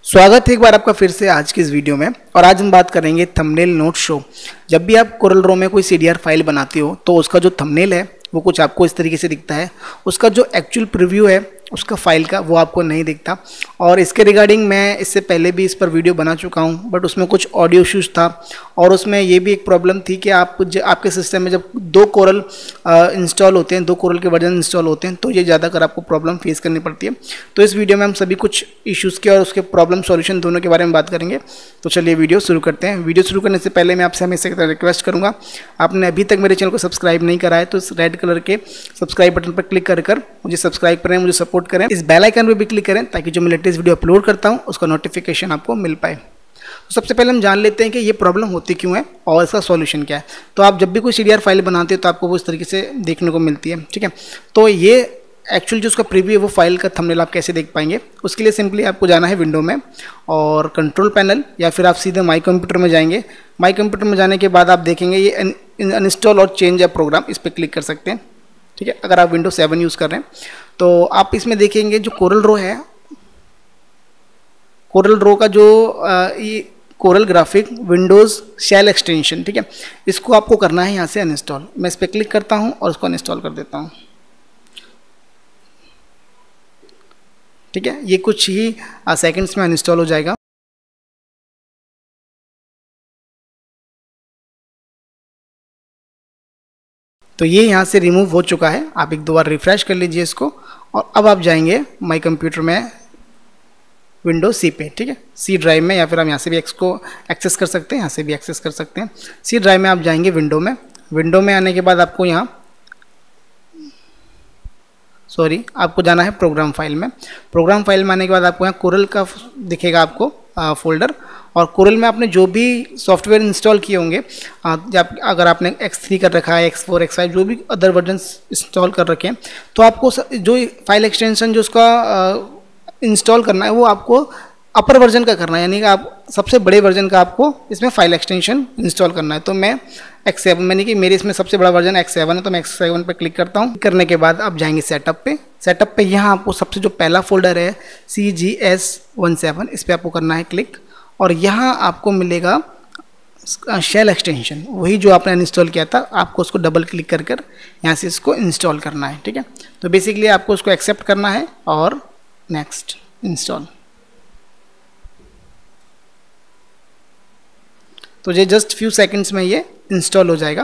स्वागत है एक बार आपका फिर से आज की इस वीडियो में। और आज हम बात करेंगे थंबनेल नोट शो। जब भी आप कोरल ड्रॉ में कोई CDR फाइल बनाते हो तो उसका जो थंबनेल है वो कुछ आपको इस तरीके से दिखता है। उसका जो एक्चुअल प्रीव्यू है उसका फाइल का वो आपको नहीं दिखता। और इसके रिगार्डिंग मैं इससे पहले भी इस पर वीडियो बना चुका हूं, बट उसमें कुछ ऑडियो इश्यूज था और उसमें ये भी एक प्रॉब्लम थी कि आपके सिस्टम में जब दो कोरल इंस्टॉल होते हैं, दो कोरल के वर्जन इंस्टॉल होते हैं तो ये ज़्यादातर आपको प्रॉब्लम फेस करनी पड़ती है। तो इस वीडियो में हम सभी कुछ इश्यूज़ के और उसके प्रॉब्लम सॉल्यूशन दोनों के बारे में बात करेंगे। तो चलिए वीडियो शुरू करते हैं। वीडियो शुरू करने से पहले मैं आपसे हमेशा रिक्वेस्ट करूँगा, आपने अभी तक मेरे चैनल को सब्सक्राइब नहीं करा है तो इस रेड कलर के सब्सक्राइब बटन पर क्लिक कर मुझे सब्सक्राइब करें, मुझे सपोर्ट करें। इस बेल आइकन पर भी क्लिक करें ताकि जो मैं लेटेस्ट वीडियो अपलोड करता हूं उसका नोटिफिकेशन आपको मिल पाए। तो सबसे पहले हम जान लेते हैं कि ये प्रॉब्लम होती क्यों है और इसका सॉल्यूशन क्या है। तो आप जब भी कोई CDR फाइल बनाते हो तो आपको वो इस तरीके से देखने को मिलती है, ठीक है। तो ये एक्चुअली जो उसका प्रीव्यू है वो फाइल का थंबनेल आप कैसे देख पाएंगे, उसके लिए सिंपली आपको जाना है विंडो में और कंट्रोल पैनल, या फिर आप सीधे माई कंप्यूटर में जाएंगे। माई कंप्यूटर में जाने के बाद आप देखेंगे ये अनइंस्टॉल और चेंज अ प्रोग्राम, इस पर क्लिक कर सकते हैं, ठीक है। अगर आप विंडो 7 यूज़ कर रहे हैं तो आप इसमें देखेंगे जो कोरल ड्रॉ है, कोरल ड्रॉ का जो ये Corel graphic Windows shell extension, ठीक है, इसको आपको करना है यहाँ से अनइंस्टॉल। मैं इस पर क्लिक करता हूँ और इसको अनइंस्टॉल कर देता हूँ, ठीक है। ये कुछ ही सेकंड्स में अनइंस्टॉल हो जाएगा। तो ये यहाँ से रिमूव हो चुका है। आप एक दो बार रिफ्रेश कर लीजिए इसको और अब आप जाएंगे माई कंप्यूटर में विंडो C पे, ठीक है, C ड्राइव में, या फिर हम यहाँ से भी इसको एक्सेस कर सकते हैं, यहाँ से भी एक्सेस कर सकते हैं। C ड्राइव में आप जाएंगे विंडो में। विंडो में आने के बाद आपको यहाँ आपको जाना है प्रोग्राम फाइल में। प्रोग्राम फाइल में आने के बाद आपको यहाँ कोरल का दिखेगा आपको फोल्डर, और कोरल में आपने जो भी सॉफ्टवेयर इंस्टॉल किए होंगे, अगर आपने X3 कर रखा है, X4, X5 जो भी अदर वर्जन इंस्टॉल कर रखे हैं, तो आपको जो फाइल एक्सटेंशन जो उसका इंस्टॉल करना है वो आपको अपर वर्जन का करना है, यानी कि आप सबसे बड़े वर्जन का आपको इसमें फाइल एक्सटेंशन इंस्टॉल करना है। तो मैं X7, मैंने कि मेरे इसमें सबसे बड़ा वर्जन X7 है तो मैं X7 पे क्लिक करता हूँ। करने के बाद आप जाएंगे सेटअप पे। सेटअप पे यहाँ आपको सबसे जो पहला फोल्डर है CGS17, इस पर आपको करना है क्लिक, और यहाँ आपको मिलेगा शेल एक्सटेंशन, वही जो आपने इंस्टॉल किया था, आपको उसको डबल क्लिक कर यहाँ से इसको इंस्टॉल करना है, ठीक है। तो बेसिकली आपको उसको एक्सेप्ट करना है और नेक्स्ट इंस्टॉल। तो ये जस्ट फ्यू सेकंड्स में ये इंस्टॉल हो जाएगा,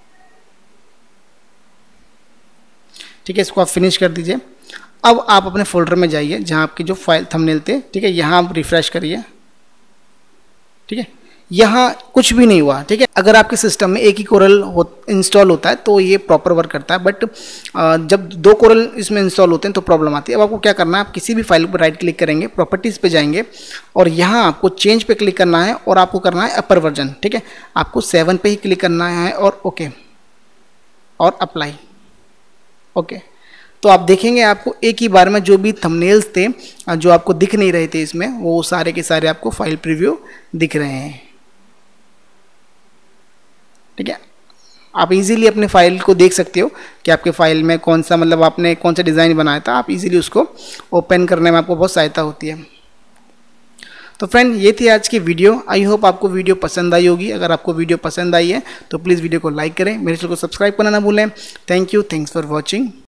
ठीक है। इसको आप फिनिश कर दीजिए। अब आप अपने फोल्डर में जाइए जहां आपकी जो फाइल थंबनेल थे, ठीक है, यहां आप रिफ्रेश करिए, ठीक है। यहाँ कुछ भी नहीं हुआ, ठीक है। अगर आपके सिस्टम में एक ही कोरल इंस्टॉल होता है तो ये प्रॉपर वर्क करता है, बट जब दो कोरल इसमें इंस्टॉल होते हैं तो प्रॉब्लम आती है। अब आपको क्या करना है, आप किसी भी फाइल पर राइट क्लिक करेंगे, प्रॉपर्टीज़ पे जाएंगे और यहाँ आपको चेंज पे क्लिक करना है और आपको करना है अपर वर्जन, ठीक है। आपको 7 पे ही क्लिक करना है और ओके और अप्लाई, ओके। तो आप देखेंगे आपको एक ही बार में जो भी थंबनेल्स थे जो आपको दिख नहीं रहे थे इसमें, वो सारे के सारे आपको फाइल प्रीव्यू दिख रहे हैं, ठीक है। आप इजीली अपने फाइल को देख सकते हो कि आपके फाइल में कौन सा, मतलब आपने कौन सा डिज़ाइन बनाया था, आप इजीली उसको ओपन करने में आपको बहुत सहायता होती है। तो फ्रेंड, ये थी आज की वीडियो। आई होप आपको वीडियो पसंद आई होगी। अगर आपको वीडियो पसंद आई है तो प्लीज़ वीडियो को लाइक करें, मेरे चैनल को सब्सक्राइब करना ना भूलें। Thank you, thanks for watching.